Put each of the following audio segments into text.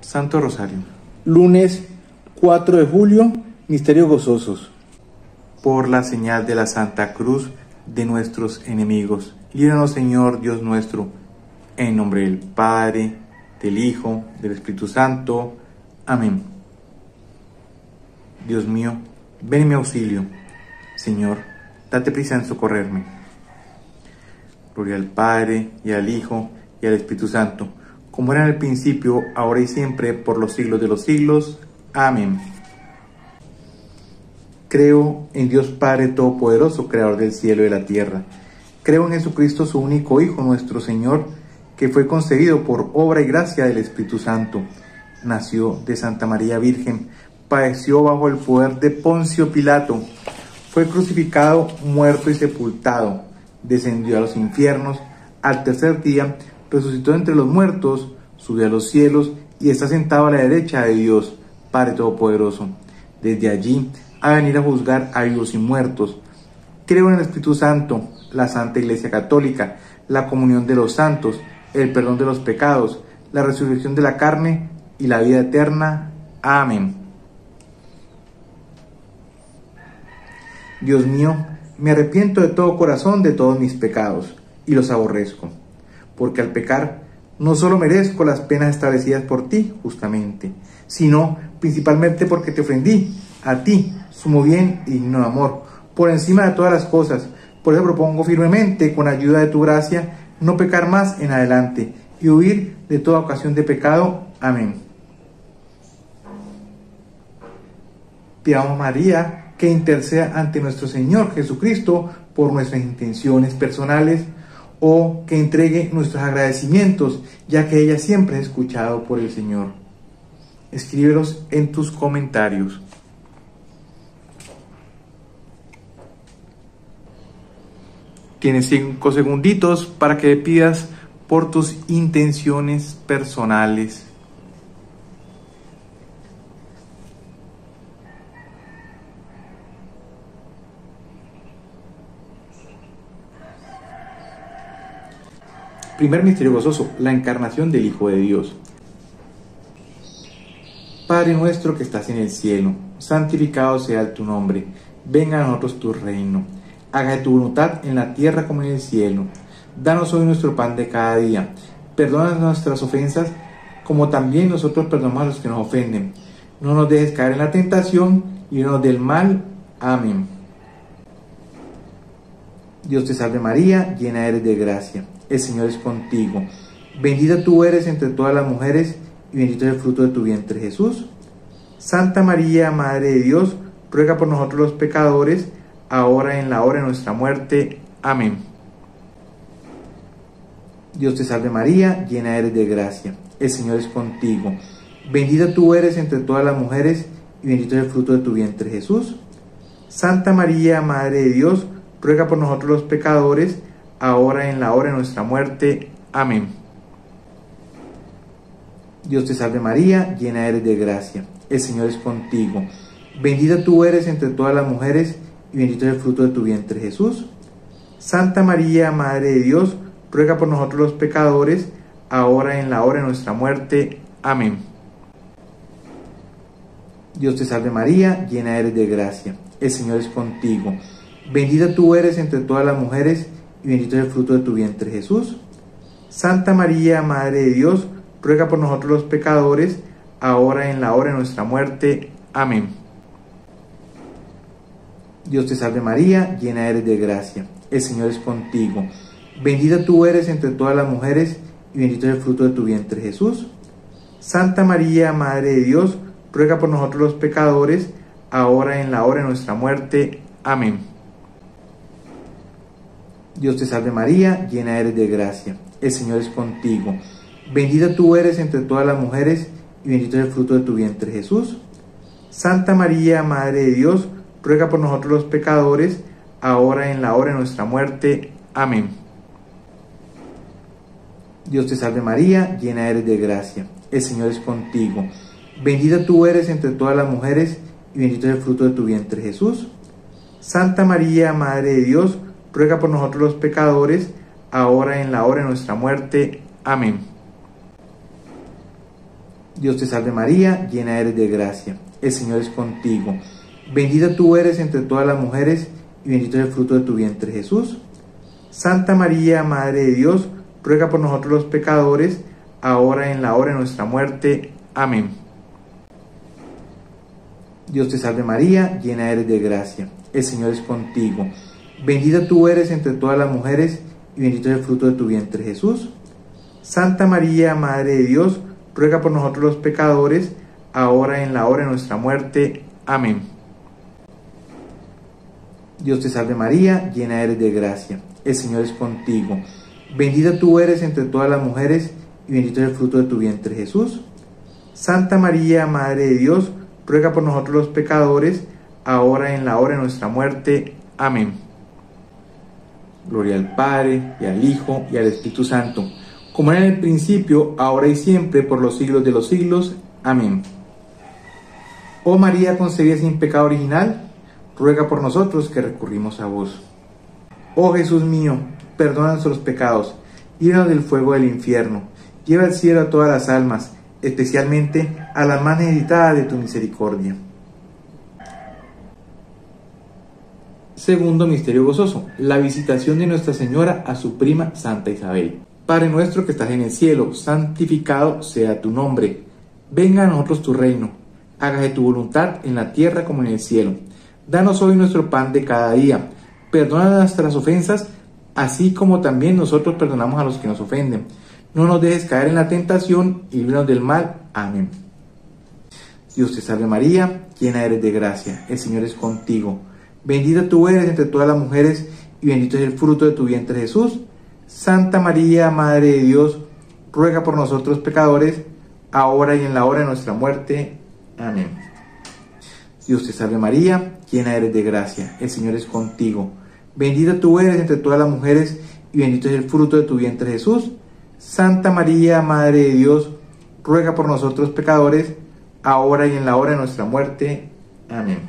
Santo Rosario. Lunes 4 de julio, misterios gozosos. Por la señal de la Santa Cruz de nuestros enemigos, líbranos, Señor Dios nuestro, en nombre del Padre, del Hijo, del Espíritu Santo. Amén. Dios mío, ven en mi auxilio. Señor, date prisa en socorrerme. Gloria al Padre, y al Hijo, y al Espíritu Santo, como era en el principio, ahora y siempre, por los siglos de los siglos. Amén. Creo en Dios Padre Todopoderoso, Creador del cielo y de la tierra. Creo en Jesucristo, su único Hijo, nuestro Señor, que fue concebido por obra y gracia del Espíritu Santo. Nació de Santa María Virgen, padeció bajo el poder de Poncio Pilato, fue crucificado, muerto y sepultado, descendió a los infiernos, al tercer día resucitó entre los muertos, subió a los cielos y está sentado a la derecha de Dios, Padre Todopoderoso. Desde allí a venir a juzgar a vivos y muertos. Creo en el Espíritu Santo, la Santa Iglesia Católica, la comunión de los santos, el perdón de los pecados, la resurrección de la carne y la vida eterna. Amén. Dios mío, me arrepiento de todo corazón de todos mis pecados y los aborrezco, porque al pecar no solo merezco las penas establecidas por ti justamente, sino principalmente porque te ofendí, a ti, sumo bien y digno de amor, por encima de todas las cosas. Por eso propongo firmemente, con ayuda de tu gracia, no pecar más en adelante y huir de toda ocasión de pecado. Amén. Pidamos a María que interceda ante nuestro Señor Jesucristo por nuestras intenciones personales, o que entregue nuestros agradecimientos, ya que ella siempre es escuchado por el Señor. Escríbelos en tus comentarios. Tienes 5 segunditos para que pidas por tus intenciones personales. Primer misterio gozoso, la encarnación del Hijo de Dios. Padre nuestro que estás en el cielo, santificado sea tu nombre. Venga a nosotros tu reino. Hágase tu voluntad en la tierra como en el cielo. Danos hoy nuestro pan de cada día. Perdona nuestras ofensas, como también nosotros perdonamos a los que nos ofenden. No nos dejes caer en la tentación y líbranos del mal. Amén. Dios te salve María, llena eres de gracia. El Señor es contigo. Bendita tú eres entre todas las mujeres, y bendito es el fruto de tu vientre, Jesús. Santa María, Madre de Dios, ruega por nosotros los pecadores, ahora y en la hora de nuestra muerte. Amén. Dios te salve María, llena eres de gracia. El Señor es contigo. Bendita tú eres entre todas las mujeres, y bendito es el fruto de tu vientre, Jesús. Santa María, Madre de Dios, ruega por nosotros los pecadores, ahora y en la hora de nuestra muerte. Amén. Dios te salve María, llena eres de gracia. El Señor es contigo. Bendita tú eres entre todas las mujeres, y bendito es el fruto de tu vientre, Jesús. Santa María, Madre de Dios, ruega por nosotros los pecadores, ahora y en la hora de nuestra muerte. Amén. Dios te salve María, llena eres de gracia. El Señor es contigo. Bendita tú eres entre todas las mujeres, y bendito es el fruto de tu vientre, Jesús. Santa María, Madre de Dios, ruega por nosotros los pecadores, ahora y en la hora de nuestra muerte. Amén. Dios te salve María, llena eres de gracia. El Señor es contigo. Bendita tú eres entre todas las mujeres, y bendito es el fruto de tu vientre, Jesús. Santa María, Madre de Dios, ruega por nosotros los pecadores, ahora y en la hora de nuestra muerte. Amén. Dios te salve María, llena eres de gracia. El Señor es contigo. Bendita tú eres entre todas las mujeres, y bendito es el fruto de tu vientre, Jesús. Santa María, Madre de Dios, ruega por nosotros los pecadores, ahora y en la hora de nuestra muerte. Amén. Dios te salve María, llena eres de gracia. El Señor es contigo. Bendita tú eres entre todas las mujeres, y bendito es el fruto de tu vientre, Jesús. Santa María, Madre de Dios, ruega por nosotros los pecadores, ahora y en la hora de nuestra muerte. Amén. Dios te salve María, llena eres de gracia, el Señor es contigo. Bendita tú eres entre todas las mujeres, y bendito es el fruto de tu vientre Jesús. Santa María, Madre de Dios, ruega por nosotros los pecadores, ahora y en la hora de nuestra muerte. Amén. Dios te salve María, llena eres de gracia, el Señor es contigo. Bendita tú eres entre todas las mujeres, y bendito es el fruto de tu vientre Jesús. Santa María, Madre de Dios, ruega por nosotros los pecadores, ahora y en la hora de nuestra muerte. Amén. Dios te salve María, llena eres de gracia, el Señor es contigo. Bendita tú eres entre todas las mujeres, y bendito es el fruto de tu vientre Jesús. Santa María, Madre de Dios, ruega por nosotros los pecadores, ahora y en la hora de nuestra muerte. Amén. Gloria al Padre, y al Hijo, y al Espíritu Santo, como era en el principio, ahora y siempre, por los siglos de los siglos. Amén. Oh María concebida sin pecado original, ruega por nosotros que recurrimos a vos. Oh Jesús mío, perdona nuestros pecados, líbranos del fuego del infierno, lleva al cielo a todas las almas, especialmente a las más necesitadas de tu misericordia. Segundo misterio gozoso, la visitación de Nuestra Señora a su prima Santa Isabel. Padre nuestro que estás en el cielo, santificado sea tu nombre. Venga a nosotros tu reino. Hágase tu voluntad en la tierra como en el cielo. Danos hoy nuestro pan de cada día. Perdona nuestras ofensas, así como también nosotros perdonamos a los que nos ofenden. No nos dejes caer en la tentación y líbranos del mal. Amén. Dios te salve María, llena eres de gracia, el Señor es contigo. Bendita tú eres entre todas las mujeres, y bendito es el fruto de tu vientre Jesús. Santa María, Madre de Dios, ruega por nosotros pecadores, ahora y en la hora de nuestra muerte. Amén. Dios te salve María, llena eres de gracia, el Señor es contigo. Bendita tú eres entre todas las mujeres, y bendito es el fruto de tu vientre Jesús. Santa María, Madre de Dios, ruega por nosotros pecadores, ahora y en la hora de nuestra muerte. Amén.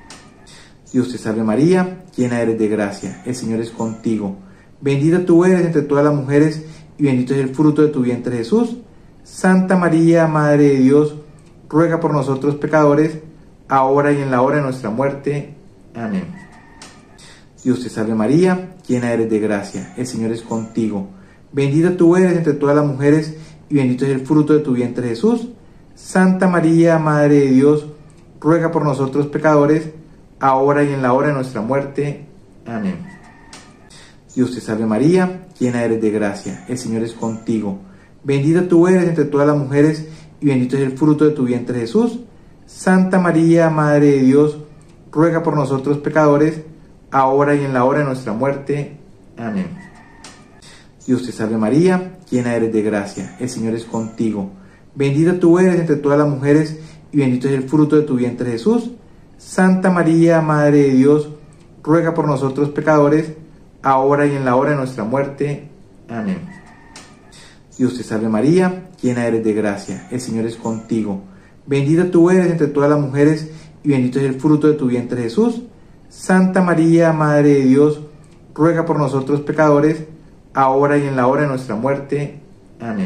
Dios te salve María, llena eres de gracia, el Señor es contigo. Bendita tú eres entre todas las mujeres, y bendito es el fruto de tu vientre Jesús. Santa María, Madre de Dios, ruega por nosotros pecadores, ahora y en la hora de nuestra muerte. Amén. Dios te salve María, llena eres de gracia, el Señor es contigo. Bendita tú eres entre todas las mujeres, y bendito es el fruto de tu vientre Jesús. Santa María, Madre de Dios, ruega por nosotros pecadores, ahora y en la hora de nuestra muerte. Amén. Dios te salve María, llena eres de gracia, el Señor es contigo. Bendita tú eres entre todas las mujeres, y bendito es el fruto de tu vientre Jesús. Santa María, Madre de Dios, ruega por nosotros pecadores, ahora y en la hora de nuestra muerte. Amén. Dios te salve María, llena eres de gracia, el Señor es contigo. Bendita tú eres entre todas las mujeres, y bendito es el fruto de tu vientre Jesús. Santa María, Madre de Dios, ruega por nosotros pecadores, ahora y en la hora de nuestra muerte. Amén. Dios te salve María, llena eres de gracia, el Señor es contigo. Bendita tú eres entre todas las mujeres, y bendito es el fruto de tu vientre Jesús. Santa María, Madre de Dios, ruega por nosotros pecadores, ahora y en la hora de nuestra muerte. Amén.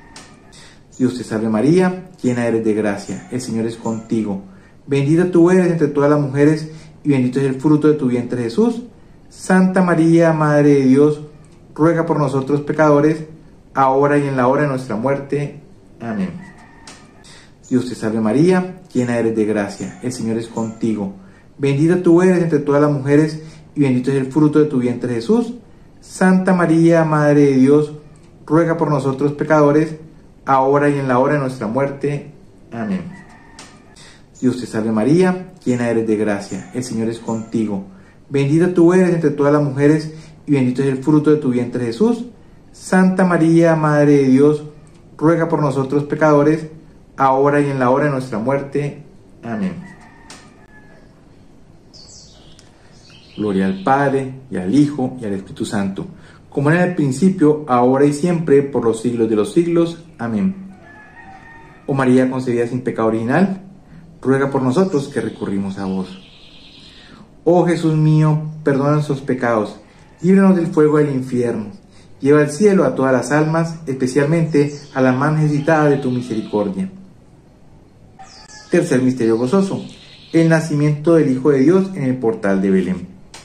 Dios te salve María, llena eres de gracia, el Señor es contigo. Bendita tú eres entre todas las mujeres, y bendito es el fruto de tu vientre Jesús. Santa María, Madre de Dios, ruega por nosotros pecadores, ahora y en la hora de nuestra muerte. Amén. Dios te salve María, llena eres de gracia, el Señor es contigo. Bendita tú eres entre todas las mujeres, y bendito es el fruto de tu vientre Jesús. Santa María, Madre de Dios, ruega por nosotros pecadores, ahora y en la hora de nuestra muerte. Amén. Dios te salve María, llena eres de gracia, el Señor es contigo. Bendita tú eres entre todas las mujeres, y bendito es el fruto de tu vientre Jesús. Santa María, Madre de Dios, ruega por nosotros pecadores, ahora y en la hora de nuestra muerte. Amén. Gloria al Padre, y al Hijo, y al Espíritu Santo, como era en el principio, ahora y siempre, por los siglos de los siglos. Amén. Oh María concebida sin pecado original, ruega por nosotros que recurrimos a vos. Oh Jesús mío, perdona nuestros pecados, líbranos del fuego del infierno, lleva al cielo a todas las almas, especialmente a las más necesitadas de tu misericordia. Tercer misterio gozoso, el nacimiento del Hijo de Dios en el portal de Belén.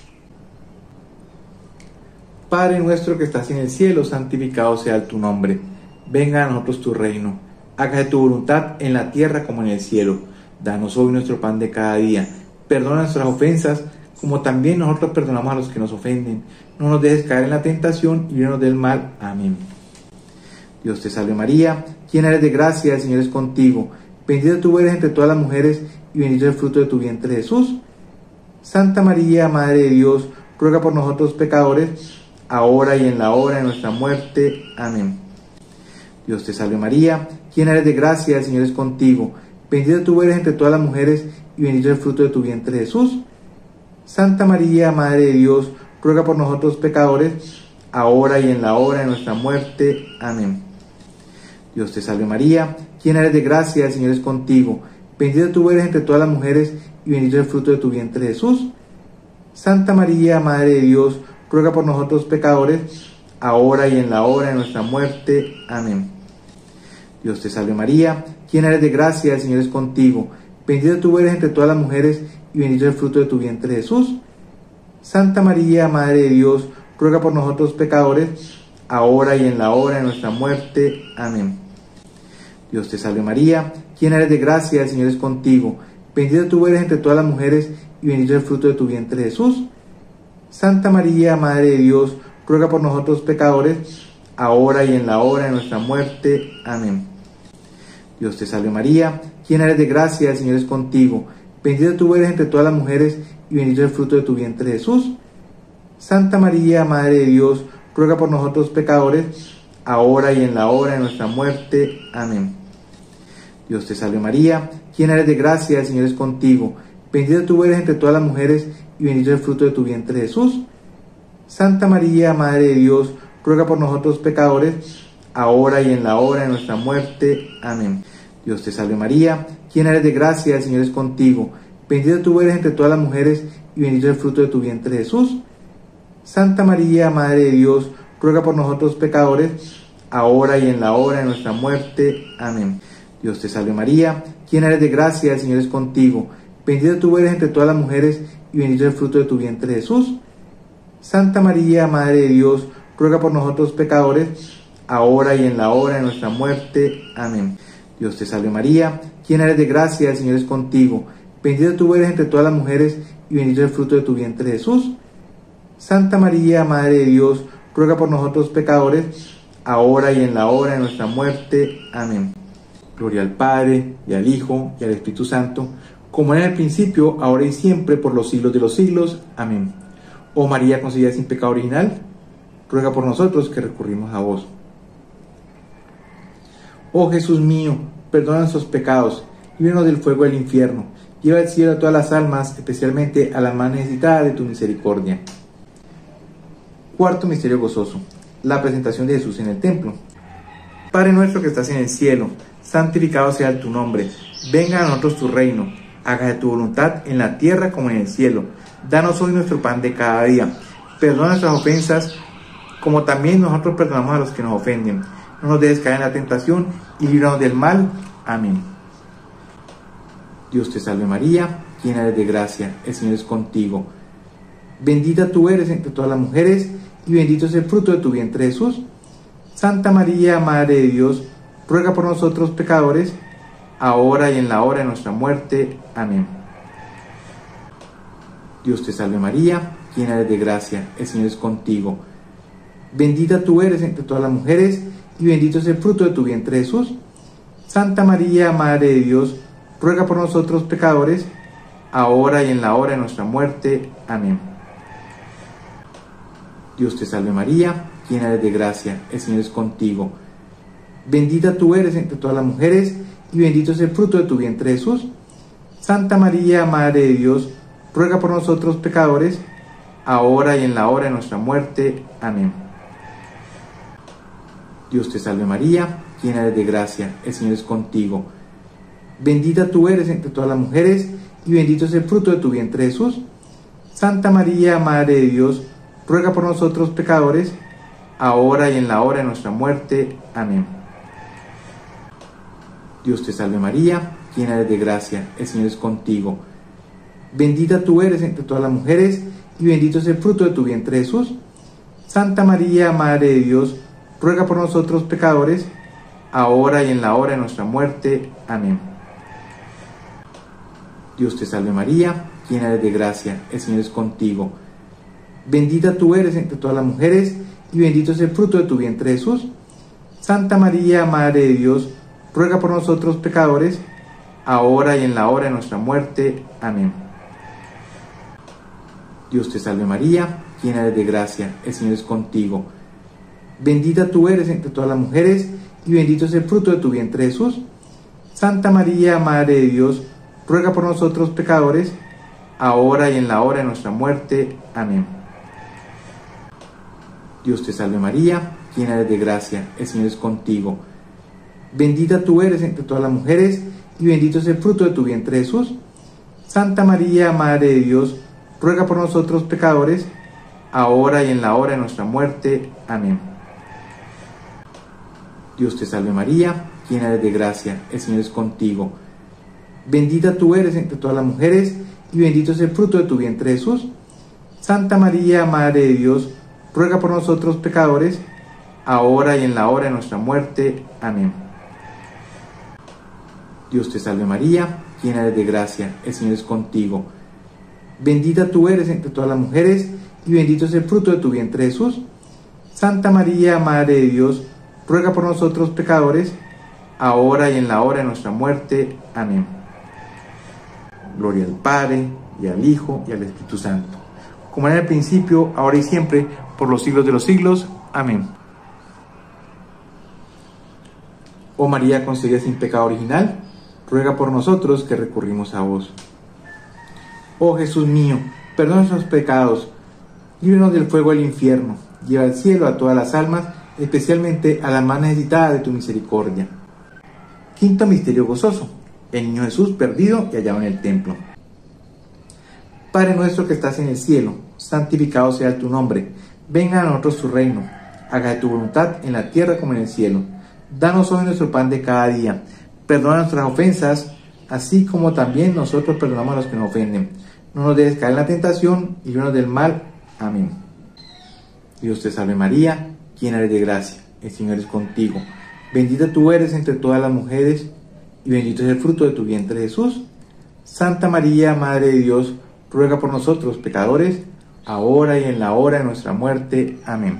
Padre nuestro que estás en el cielo, santificado sea tu nombre. Venga a nosotros tu reino. Hágase tu voluntad en la tierra como en el cielo. Danos hoy nuestro pan de cada día. Perdona nuestras ofensas, como también nosotros perdonamos a los que nos ofenden. No nos dejes caer en la tentación y líbranos del mal. Amén. Dios te salve María, llena eres de gracia, el Señor es contigo. Bendita tú eres entre todas las mujeres y bendito es el fruto de tu vientre Jesús. Santa María, Madre de Dios, ruega por nosotros pecadores, ahora y en la hora de nuestra muerte. Amén. Dios te salve María, llena eres de gracia, el Señor es contigo. Bendita tú eres entre todas las mujeres y bendito es el fruto de tu vientre Jesús. Santa María, Madre de Dios, ruega por nosotros pecadores, ahora y en la hora de nuestra muerte. Amén. Dios te salve María, llena eres de gracia, el Señor es contigo. Bendita tú eres entre todas las mujeres y bendito es el fruto de tu vientre Jesús. Santa María, Madre de Dios, ruega por nosotros pecadores, ahora y en la hora de nuestra muerte. Amén. Dios te salve María, llena eres de gracia, el Señor es contigo. Bendita tú eres entre todas las mujeres y bendito es el fruto de tu vientre Jesús. Santa María, Madre de Dios, ruega por nosotros pecadores, ahora y en la hora de nuestra muerte. Amén. Dios te salve María, llena eres de gracia, el Señor es contigo. Bendita tú eres entre todas las mujeres y bendito es el fruto de tu vientre Jesús. Santa María, Madre de Dios, ruega por nosotros pecadores, ahora y en la hora de nuestra muerte. Amén. Dios te salve María, llena eres de gracia, el Señor es contigo. Bendita tú eres entre todas las mujeres y bendito es el fruto de tu vientre Jesús. Santa María, Madre de Dios, ruega por nosotros pecadores, ahora y en la hora de nuestra muerte. Amén. Dios te salve María, llena eres de gracia, el Señor es contigo. Bendita tú eres entre todas las mujeres y bendito es el fruto de tu vientre Jesús. Santa María, Madre de Dios, ruega por nosotros pecadores, ahora y en la hora de nuestra muerte. Amén. Dios te salve María, llena eres de gracia, el Señor es contigo. Bendita tú eres entre todas las mujeres y bendito es el fruto de tu vientre Jesús. Santa María, Madre de Dios, ruega por nosotros pecadores, ahora y en la hora de nuestra muerte. Amén. Dios te salve María, llena eres de gracia, el Señor es contigo. Bendita tú eres entre todas las mujeres y bendito es el fruto de tu vientre Jesús. Santa María, Madre de Dios, ruega por nosotros pecadores, ahora y en la hora de nuestra muerte. Amén. Dios te salve María, llena eres de gracia, el Señor es contigo. Bendita tú eres entre todas las mujeres y bendito es el fruto de tu vientre Jesús. Santa María, Madre de Dios, ruega por nosotros pecadores, ahora y en la hora de nuestra muerte. Amén. Gloria al Padre, y al Hijo, y al Espíritu Santo, como era en el principio, ahora y siempre, por los siglos de los siglos. Amén. Oh María concebida sin pecado original, ruega por nosotros que recurrimos a vos. Oh Jesús mío, perdona nuestros pecados, líbranos del fuego del infierno, lleva al cielo a todas las almas, especialmente a las más necesitadas de tu misericordia. Cuarto misterio gozoso, la presentación de Jesús en el templo. Padre nuestro que estás en el cielo, santificado sea tu nombre, venga a nosotros tu reino, hágase tu voluntad en la tierra como en el cielo. Danos hoy nuestro pan de cada día, perdona nuestras ofensas, como también nosotros perdonamos a los que nos ofenden. No nos dejes caer en la tentación y líbranos del mal. Amén. Dios te salve María, llena eres de gracia, el Señor es contigo. Bendita tú eres entre todas las mujeres y bendito es el fruto de tu vientre Jesús. Santa María, Madre de Dios, ruega por nosotros pecadores, ahora y en la hora de nuestra muerte. Amén. Dios te salve María, llena eres de gracia, el Señor es contigo. Bendita tú eres entre todas las mujeres y bendito es el fruto de tu vientre Jesús. Santa María, Madre de Dios, ruega por nosotros pecadores, ahora y en la hora de nuestra muerte. Amén. Dios te salve María, llena eres de gracia, el Señor es contigo. Bendita tú eres entre todas las mujeres y bendito es el fruto de tu vientre Jesús. Santa María, Madre de Dios, ruega por nosotros pecadores, ahora y en la hora de nuestra muerte. Amén. Dios te salve María, llena eres de gracia, el Señor es contigo. Bendita tú eres entre todas las mujeres y bendito es el fruto de tu vientre Jesús. Santa María, Madre de Dios, ruega por nosotros pecadores, ahora y en la hora de nuestra muerte. Amén. Dios te salve María, llena eres de gracia, el Señor es contigo. Bendita tú eres entre todas las mujeres, y bendito es el fruto de tu vientre Jesús. Santa María, Madre de Dios, ruega por nosotros pecadores, ahora y en la hora de nuestra muerte. Amén. Dios te salve María, llena eres de gracia, el Señor es contigo. Bendita tú eres entre todas las mujeres, y bendito es el fruto de tu vientre Jesús. Santa María, Madre de Dios, ruega por nosotros pecadores, ahora y en la hora de nuestra muerte. Amén. Dios te salve María, llena eres de gracia, el Señor es contigo. Bendita tú eres entre todas las mujeres, y bendito es el fruto de tu vientre Jesús. Santa María, Madre de Dios, ruega por nosotros pecadores, ahora y en la hora de nuestra muerte. Amén. Dios te salve María, llena eres de gracia, el Señor es contigo. Bendita tú eres entre todas las mujeres, y bendito es el fruto de tu vientre Jesús. Santa María, Madre de Dios, ruega por nosotros pecadores, ahora y en la hora de nuestra muerte. Amén. Dios te salve María, llena eres de gracia, el Señor es contigo. Bendita tú eres entre todas las mujeres, y bendito es el fruto de tu vientre Jesús. Santa María, Madre de Dios, ruega por nosotros pecadores, ahora y en la hora de nuestra muerte. Amén. Dios te salve María, llena eres de gracia, el Señor es contigo. Bendita tú eres entre todas las mujeres, y bendito es el fruto de tu vientre Jesús. Santa María, Madre de Dios, ruega por nosotros pecadores, ahora y en la hora de nuestra muerte. Amén. Gloria al Padre, y al Hijo, y al Espíritu Santo, como era en el principio, ahora y siempre, por los siglos de los siglos. Amén. Oh María concebida sin pecado original, ruega por nosotros que recurrimos a vos. Oh Jesús mío, perdona nuestros pecados, líbranos del fuego del infierno, lleva al cielo a todas las almas, especialmente a las más necesitadas de tu misericordia. Quinto misterio gozoso, el niño Jesús perdido y hallado en el templo. Padre nuestro que estás en el cielo, santificado sea tu nombre, venga a nosotros tu reino, hágase tu voluntad en la tierra como en el cielo. Danos hoy nuestro pan de cada día, perdona nuestras ofensas, así como también nosotros perdonamos a los que nos ofenden. No nos dejes caer en la tentación y líbranos del mal. Amén. Dios te salve María, llena eres de gracia, el Señor es contigo. Bendita tú eres entre todas las mujeres, y bendito es el fruto de tu vientre Jesús. Santa María, Madre de Dios, ruega por nosotros pecadores, ahora y en la hora de nuestra muerte. Amén.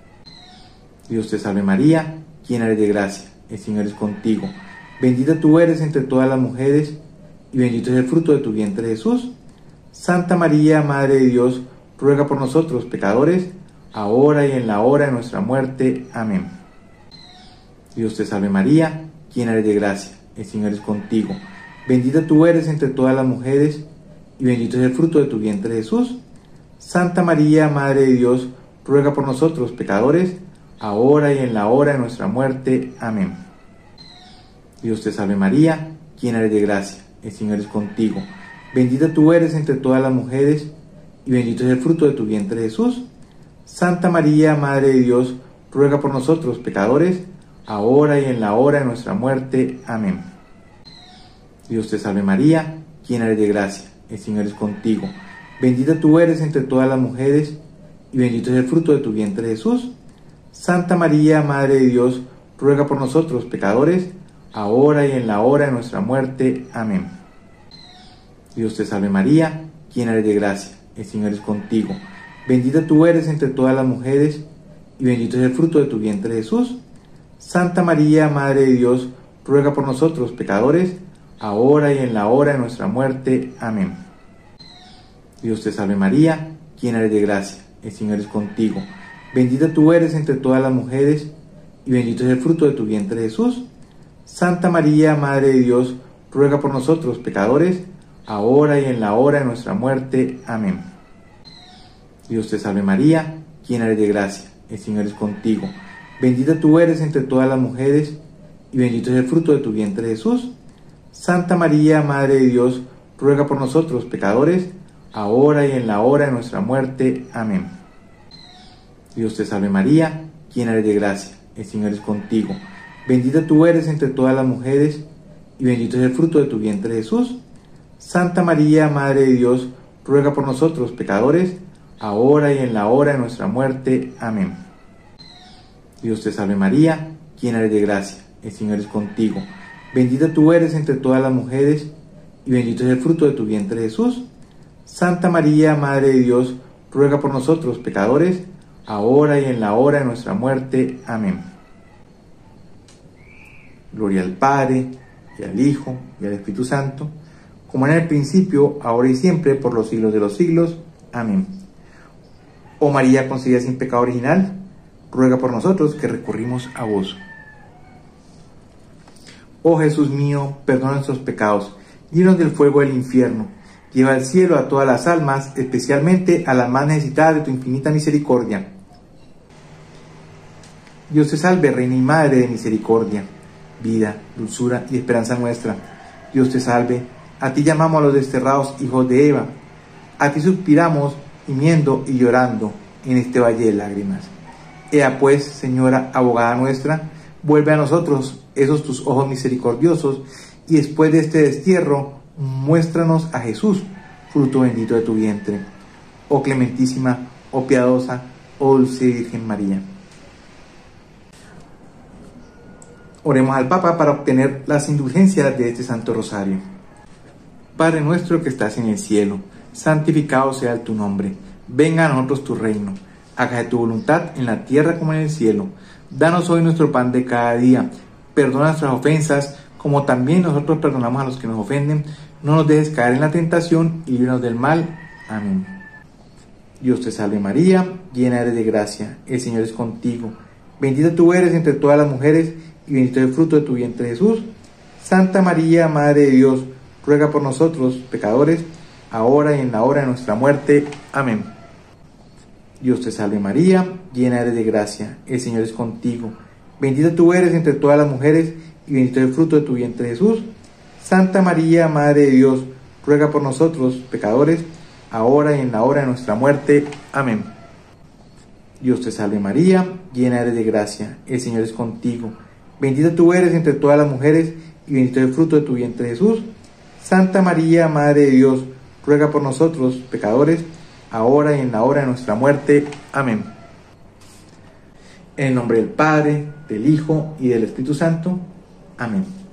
Dios te salve María, llena eres de gracia, el Señor es contigo. Bendita tú eres entre todas las mujeres, y bendito es el fruto de tu vientre Jesús. Santa María, Madre de Dios, ruega por nosotros pecadores, ahora y en la hora de nuestra muerte. Amén. Dios te salve María, llena eres de gracia, el Señor es contigo. Bendita tú eres entre todas las mujeres, y bendito es el fruto de tu vientre Jesús. Santa María, Madre de Dios, ruega por nosotros pecadores, ahora y en la hora de nuestra muerte. Amén. Dios te salve María, llena eres de gracia, el Señor es contigo. Bendita tú eres entre todas las mujeres, y bendito es el fruto de tu vientre Jesús. Santa María, Madre de Dios, ruega por nosotros pecadores, ahora y en la hora de nuestra muerte. Amén. Dios te salve María, llena eres de gracia, el Señor es contigo. Bendita tú eres entre todas las mujeres, y bendito es el fruto de tu vientre Jesús. Santa María, Madre de Dios, ruega por nosotros pecadores, ahora y en la hora de nuestra muerte. Amén. Dios te salve María, llena eres de gracia, el Señor es contigo. Bendita tú eres entre todas las mujeres, y bendito es el fruto de tu vientre Jesús. Santa María, Madre de Dios, ruega por nosotros pecadores, ahora y en la hora de nuestra muerte. Amén. Dios te salve María, llena eres de gracia, el Señor es contigo. Bendita tú eres entre todas las mujeres, y bendito es el fruto de tu vientre Jesús. Santa María, Madre de Dios, ruega por nosotros pecadores, ahora y en la hora de nuestra muerte. Amén. Dios te salve María, llena eres de gracia, el Señor es contigo. Bendita tú eres entre todas las mujeres, y bendito es el fruto de tu vientre Jesús. Santa María, Madre de Dios, ruega por nosotros pecadores, ahora y en la hora de nuestra muerte. Amén. Dios te salve María, llena eres de gracia, el Señor es contigo. Bendita tú eres entre todas las mujeres, y bendito es el fruto de tu vientre, Jesús. Santa María, Madre de Dios, ruega por nosotros pecadores, ahora y en la hora de nuestra muerte. Amén. Dios te salve María, llena eres de gracia, el Señor es contigo. Bendita tú eres entre todas las mujeres, y bendito es el fruto de tu vientre, Jesús. Santa María, Madre de Dios, ruega por nosotros pecadores, ahora y en la hora de nuestra muerte. Amén. Gloria al Padre, y al Hijo, y al Espíritu Santo, como en el principio, ahora y siempre, por los siglos de los siglos. Amén. Oh María concebida sin pecado original, ruega por nosotros que recurrimos a vos. Oh Jesús mío, perdona nuestros pecados, líbranos del fuego del infierno, lleva al cielo a todas las almas, especialmente a las más necesitadas de tu infinita misericordia. Dios te salve, Reina y Madre de misericordia, vida, dulzura y esperanza nuestra. Dios te salve, a ti llamamos a los desterrados hijos de Eva, a ti suspiramos, gimiendo y llorando en este valle de lágrimas. Ea pues, Señora, abogada nuestra, vuelve a nosotros esos tus ojos misericordiosos, y después de este destierro, muéstranos a Jesús, fruto bendito de tu vientre. Oh clementísima, oh piadosa, oh dulce Virgen María. Oremos al Papa para obtener las indulgencias de este Santo Rosario. Padre nuestro que estás en el cielo, santificado sea tu nombre. Venga a nosotros tu reino. Hágase tu voluntad en la tierra como en el cielo. Danos hoy nuestro pan de cada día. Perdona nuestras ofensas, como también nosotros perdonamos a los que nos ofenden. No nos dejes caer en la tentación y líbranos del mal. Amén. Dios te salve María, llena eres de gracia, el Señor es contigo. Bendita tú eres entre todas las mujeres, y bendito es el fruto de tu vientre, Jesús. Santa María, Madre de Dios, ruega por nosotros, pecadores, ahora y en la hora de nuestra muerte. Amén. Dios te salve María, llena eres de gracia, el Señor es contigo. Bendita tú eres entre todas las mujeres, y bendito es el fruto de tu vientre, Jesús. Santa María, Madre de Dios, ruega por nosotros, pecadores, ahora y en la hora de nuestra muerte. Amén. Dios te salve María, llena eres de gracia, el Señor es contigo. Bendita tú eres entre todas las mujeres, y bendito es el fruto de tu vientre, Jesús. Santa María, Madre de Dios, ruega por nosotros, pecadores, ahora y en la hora de nuestra muerte. Amén. En el nombre del Padre, del Hijo y del Espíritu Santo. Amén.